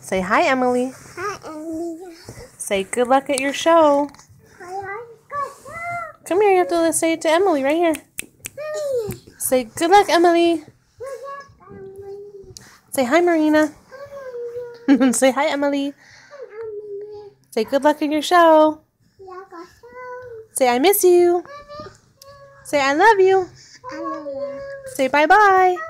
Say hi, Emily. Hi, Emily. Say good luck at your show. Come here, you have to say it to Emily right here. Say good luck, Emily. Say hi, Marina. Say hi, Emily. Say good luck in your show. Say I miss you. Say I love you. Say bye-bye.